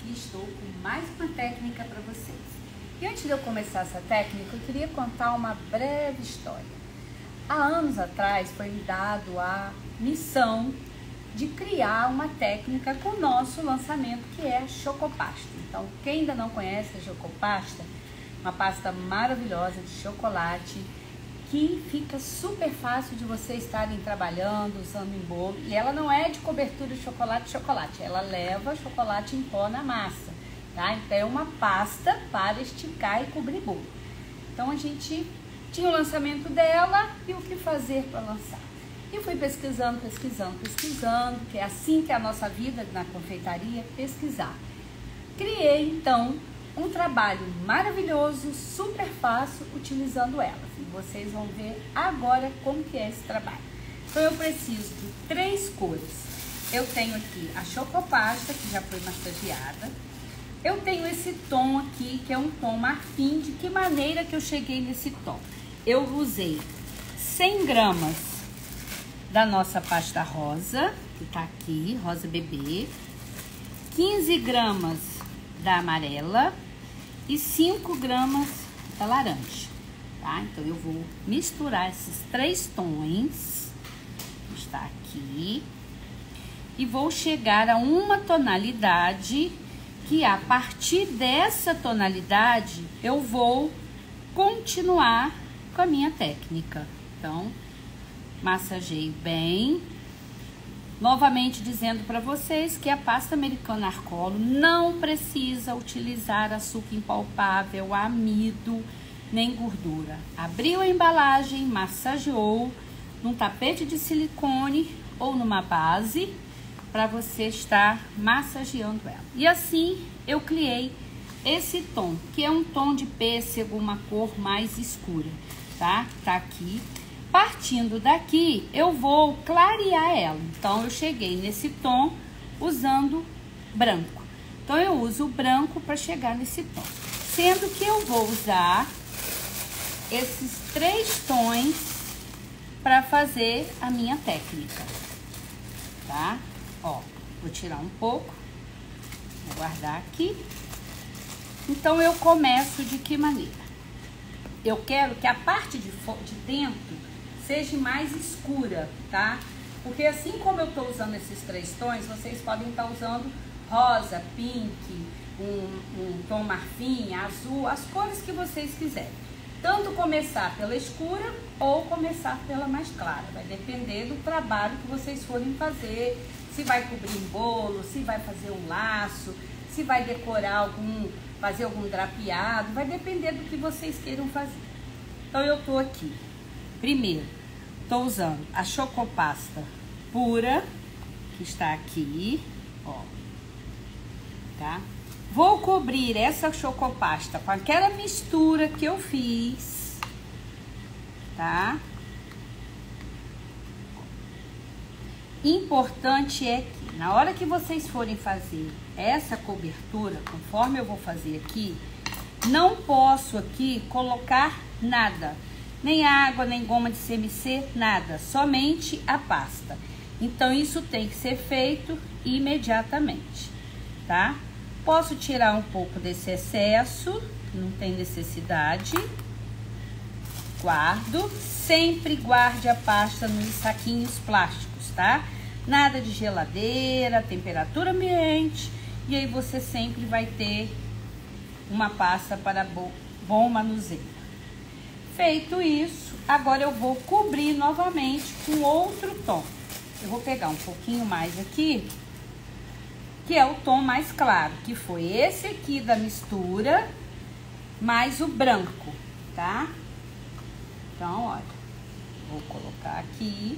aqui estou com mais uma técnica para vocês. E antes de eu começar essa técnica, eu queria contar uma breve história. Há anos atrás foi me dado a missão de criar uma técnica com o nosso lançamento, que é a Chocopasta. Então, quem ainda não conhece a Chocopasta, uma pasta maravilhosa de chocolate, que fica super fácil de vocês estarem trabalhando, usando em bolo. E ela não é de cobertura de chocolate, ela leva chocolate em pó na massa, tá? Então é uma pasta para esticar e cobrir bolo. Então a gente tinha o lançamento dela e o que fazer para lançar. E fui pesquisando, que é assim que é a nossa vida na confeitaria, pesquisar. Criei então um trabalho maravilhoso, super fácil, utilizando elas. E vocês vão ver agora como que é esse trabalho. Então eu preciso de 3 cores. Eu tenho aqui a Chocopasta, que já foi massageada. Eu tenho esse tom aqui, que é um tom marfim. De que maneira que eu cheguei nesse tom? Eu usei 100 gramas da nossa pasta rosa, que tá aqui, rosa bebê. 15 gramas da amarela e 5 gramas da laranja, tá? Então eu vou misturar esses 3 tons, que está aqui, e vou chegar a uma tonalidade, que a partir dessa tonalidade eu vou continuar com a minha técnica. Então, massageio bem. Novamente dizendo para vocês que a pasta americana Arcolo não precisa utilizar açúcar impalpável, amido, nem gordura. Abriu a embalagem, massageou num tapete de silicone ou numa base para você estar massageando ela. E assim eu criei esse tom, que é um tom de pêssego, uma cor mais escura, tá? Tá aqui. Partindo daqui, eu vou clarear ela. Então, eu cheguei nesse tom usando branco. Então, eu uso o branco para chegar nesse tom. Sendo que eu vou usar esses 3 tons para fazer a minha técnica, tá? Ó, vou tirar um pouco, vou guardar aqui. Então, eu começo de que maneira? Eu quero que a parte de dentro seja mais escura, tá? Porque assim como eu tô usando esses 3 tons, vocês podem estar usando rosa, pink, um tom marfim, azul, as cores que vocês quiserem. Tanto começar pela escura ou começar pela mais clara. Vai depender do trabalho que vocês forem fazer, se vai cobrir um bolo, se vai fazer um laço, se vai decorar fazer algum drapeado, vai depender do que vocês queiram fazer. Então eu tô aqui. Primeiro, tô usando a Chocopasta pura, que está aqui, ó, tá? Vou cobrir essa Chocopasta com aquela mistura que eu fiz, tá? Importante é que na hora que vocês forem fazer essa cobertura, conforme eu vou fazer aqui, não posso aqui colocar nada. Nem água, nem goma de CMC, nada. Somente a pasta. Então, isso tem que ser feito imediatamente, tá? Posso tirar um pouco desse excesso, não tem necessidade. Guardo. Sempre guarde a pasta nos saquinhos plásticos, tá? Nada de geladeira, temperatura ambiente. E aí, você sempre vai ter uma pasta para bom manuseio. Feito isso, agora eu vou cobrir novamente com outro tom. Eu vou pegar um pouquinho mais aqui, que é o tom mais claro, que foi esse aqui da mistura, mais o branco, tá? Então, olha, vou colocar aqui.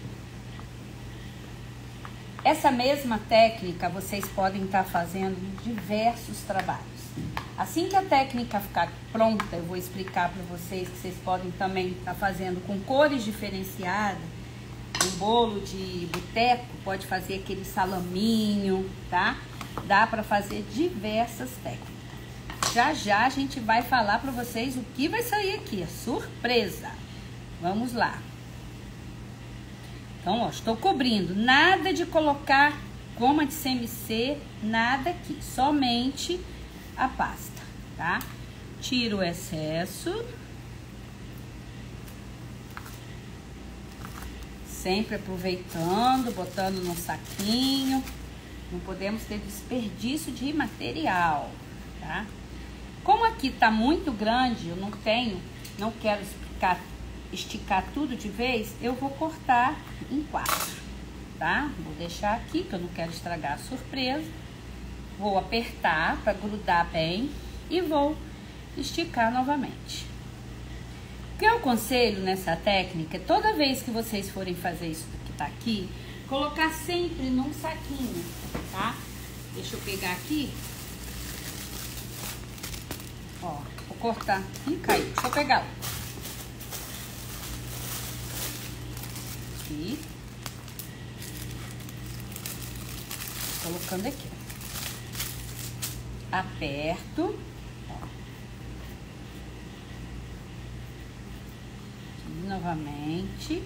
Essa mesma técnica vocês podem estar fazendo em diversos trabalhos. Assim que a técnica ficar pronta, eu vou explicar para vocês que vocês podem também estar fazendo com cores diferenciadas. Um bolo de boteco pode fazer aquele salaminho, tá? Dá para fazer diversas técnicas. Já já a gente vai falar para vocês o que vai sair aqui, é surpresa. Vamos lá. Então, ó, estou cobrindo. Nada de colocar goma de CMC, nada aqui, somente a pasta, tá? Tiro o excesso. Sempre aproveitando, botando no saquinho. Não podemos ter desperdício de material, tá? Como aqui tá muito grande, eu não quero esticar tudo de vez, eu vou cortar em 4, tá? Vou deixar aqui, que eu não quero estragar a surpresa. Vou apertar para grudar bem e vou esticar novamente. O que eu aconselho nessa técnica, toda vez que vocês forem fazer isso que tá aqui, colocar sempre num saquinho, tá? Deixa eu pegar aqui. Ó, vou cortar. Ih, caiu. Deixa eu pegar. Aqui. Colocando aqui. Aperto. Aqui novamente.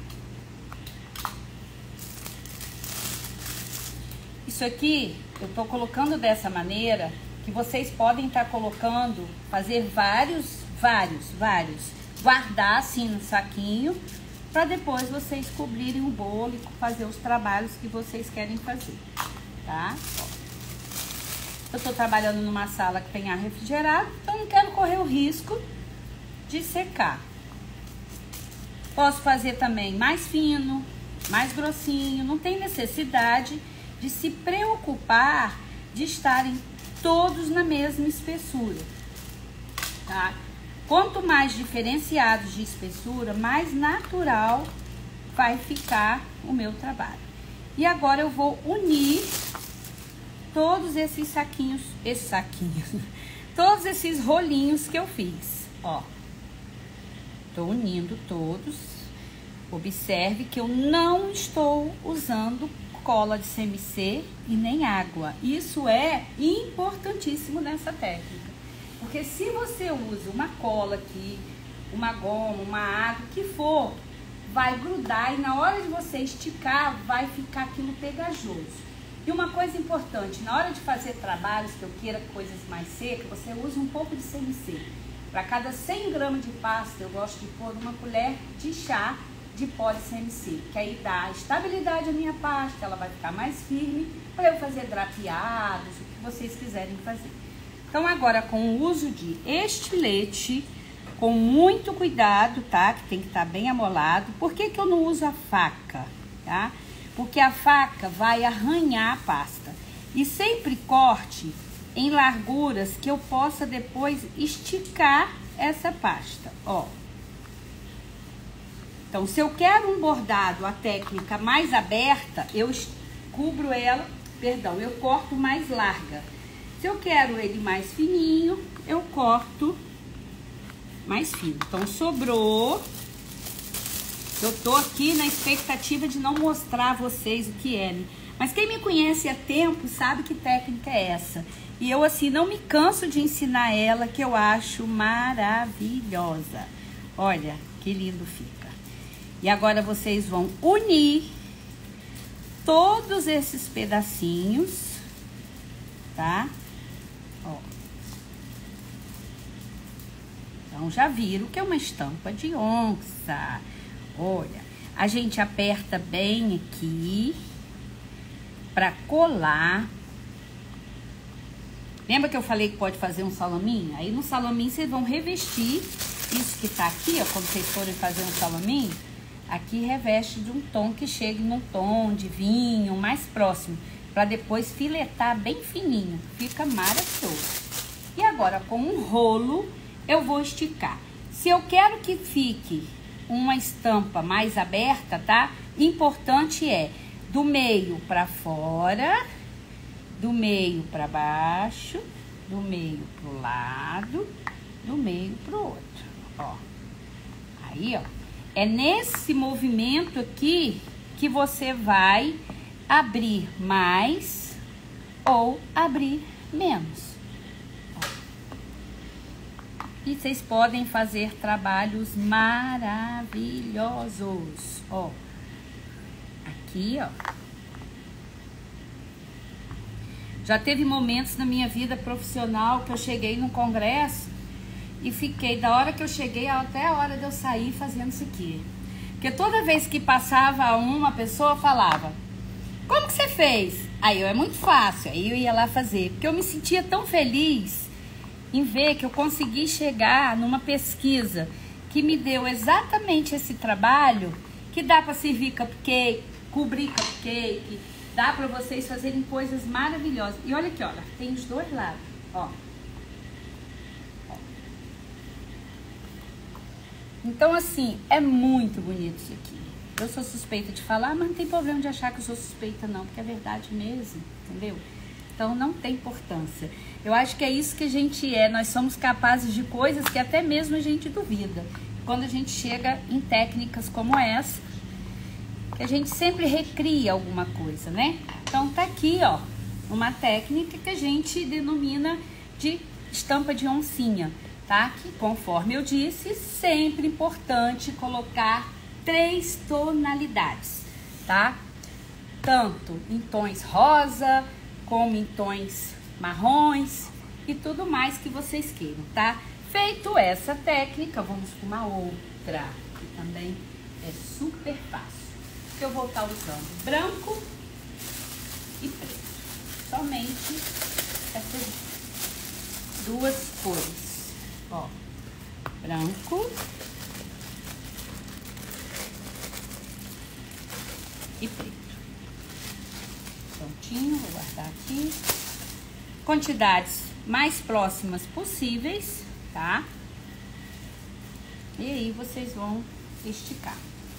Isso aqui eu tô colocando dessa maneira que vocês podem estar colocando, fazer vários, guardar assim no saquinho, para depois vocês cobrirem o bolo e fazer os trabalhos que vocês querem fazer, tá? Ó. Eu tô trabalhando numa sala que tem ar refrigerado, então não quero correr o risco de secar. Posso fazer também mais fino, mais grossinho, não tem necessidade de se preocupar de estarem todos na mesma espessura, tá? Quanto mais diferenciados de espessura, mais natural vai ficar o meu trabalho. E agora eu vou unir todos esses saquinhos, todos esses rolinhos que eu fiz, ó. Tô unindo todos. Observe que eu não estou usando cola de CMC e nem água. Isso é importantíssimo nessa técnica. Porque se você usa uma cola aqui, uma goma, uma água, o que for, vai grudar e na hora de você esticar, vai ficar aquilo pegajoso. E uma coisa importante, na hora de fazer trabalhos que eu queira coisas mais secas, você usa um pouco de CMC. Para cada 100 gramas de pasta, eu gosto de pôr uma colher de chá de pó de CMC, que aí dá estabilidade à minha pasta, ela vai ficar mais firme para eu fazer drapeados, o que vocês quiserem fazer. Então agora com o uso de estilete, com muito cuidado, tá? Que tem que estar bem amolado. Por que que eu não uso a faca, tá? Porque a faca vai arranhar a pasta. E sempre corte em larguras que eu possa depois esticar essa pasta, ó. Então, se eu quero um bordado, a técnica mais aberta, eu cubro ela, perdão, eu corto mais larga. Se eu quero ele mais fininho, eu corto mais fino. Então, sobrou. Eu tô aqui na expectativa de não mostrar a vocês o que é, né? Mas quem me conhece há tempo sabe que técnica é essa. E eu, assim, não me canso de ensinar ela, que eu acho maravilhosa. Olha, que lindo fica. E agora vocês vão unir todos esses pedacinhos, tá? Ó. Então, já viram que é uma estampa de onça. Olha, a gente aperta bem aqui para colar. Lembra que eu falei que pode fazer um salaminho? Aí no salaminho vocês vão revestir isso que tá aqui, ó, quando vocês forem fazer um salaminho. Aqui reveste de um tom que chegue num tom de vinho mais próximo, para depois filetar bem fininho. Fica maravilhoso. E agora com um rolo eu vou esticar. Se eu quero que fique uma estampa mais aberta, tá? Importante é do meio para fora, do meio para baixo, do meio pro lado, do meio pro outro, ó. Aí, ó. É nesse movimento aqui que você vai abrir mais ou abrir menos. Ó. E vocês podem fazer trabalhos maravilhosos. Ó. Aqui, ó. Já teve momentos na minha vida profissional que eu cheguei num congresso e fiquei, da hora que eu cheguei até a hora de eu sair fazendo isso aqui. Porque toda vez que passava uma pessoa falava, como que você fez? Aí é muito fácil, aí eu ia lá fazer. Porque eu me sentia tão feliz em ver que eu consegui chegar numa pesquisa que me deu exatamente esse trabalho, que dá para servir cupcake, cobrir cupcake, dá para vocês fazerem coisas maravilhosas. E olha aqui, olha, tem os dois lados, ó. Então, assim, é muito bonito isso aqui. Eu sou suspeita de falar, mas não tem problema de achar que eu sou suspeita não, porque é verdade mesmo, entendeu? Então, não tem importância. Eu acho que é isso que a gente é. Nós somos capazes de coisas que até mesmo a gente duvida. Quando a gente chega em técnicas como essa, que a gente sempre recria alguma coisa, né? Então, tá aqui, ó, uma técnica que a gente denomina de estampa de oncinha, tá? Que, conforme eu disse, sempre importante colocar 3 tonalidades, tá? Tanto em tons rosa, como em tons marrons e tudo mais que vocês queiram, tá? Feito essa técnica, vamos para uma outra, que também é super fácil. Eu vou estar usando branco e preto. Somente essas 2 cores. Ó, branco e preto. Prontinho, vou guardar aqui. Quantidades mais próximas possíveis, tá? E aí vocês vão esticar.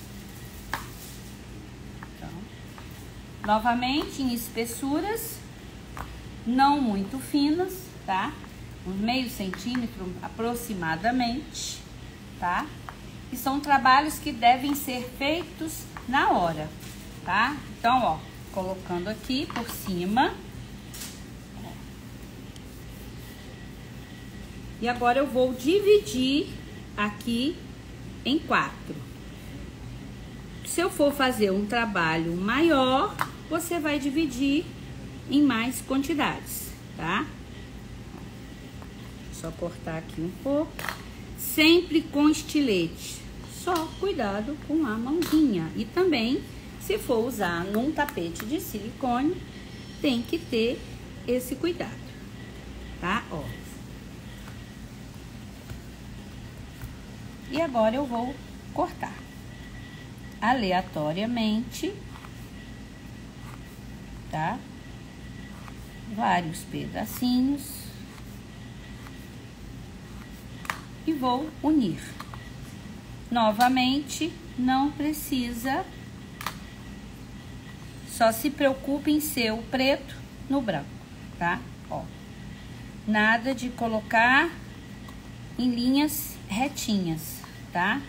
Então, novamente em espessuras não muito finas, tá? Uns meio centímetro aproximadamente, tá? E são trabalhos que devem ser feitos na hora, tá? Então, ó, colocando aqui por cima. E agora eu vou dividir aqui em 4. Se eu for fazer um trabalho maior, você vai dividir em mais quantidades, tá? Só cortar aqui um pouco. Sempre com estilete. Só cuidado com a mãozinha. E também, se for usar num tapete de silicone, tem que ter esse cuidado, tá? Ó. E agora eu vou cortar aleatoriamente, tá? Vários pedacinhos. E vou unir. Novamente, não precisa. Só se preocupe em ser o preto no branco, tá? Ó. Nada de colocar em linhas retinhas, tá?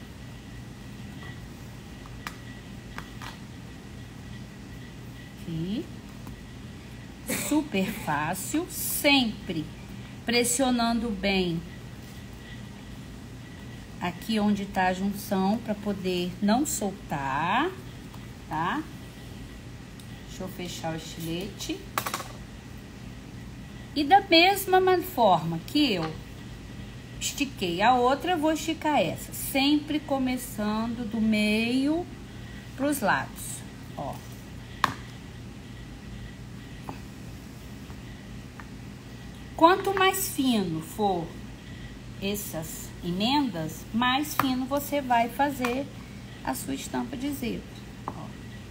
Aqui. Super fácil, sempre pressionando bem aqui onde tá a junção para poder não soltar, tá? Deixa eu fechar o estilete. E da mesma forma que eu estiquei a outra, eu vou esticar essa. Sempre começando do meio pros lados, ó. Quanto mais fino for essas emendas, mais fino você vai fazer a sua estampa de zebra. Ó.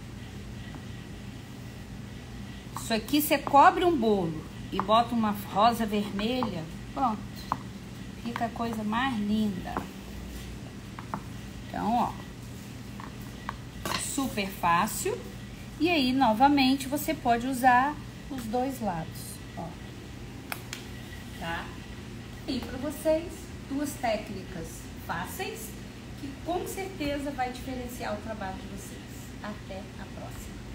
Isso aqui você cobre um bolo e bota uma rosa vermelha, pronto. Fica a coisa mais linda. Então, ó. Super fácil. E aí, novamente, você pode usar os 2 lados, ó. Tá? E para vocês, 2 técnicas fáceis que com certeza vai diferenciar o trabalho de vocês. Até a próxima.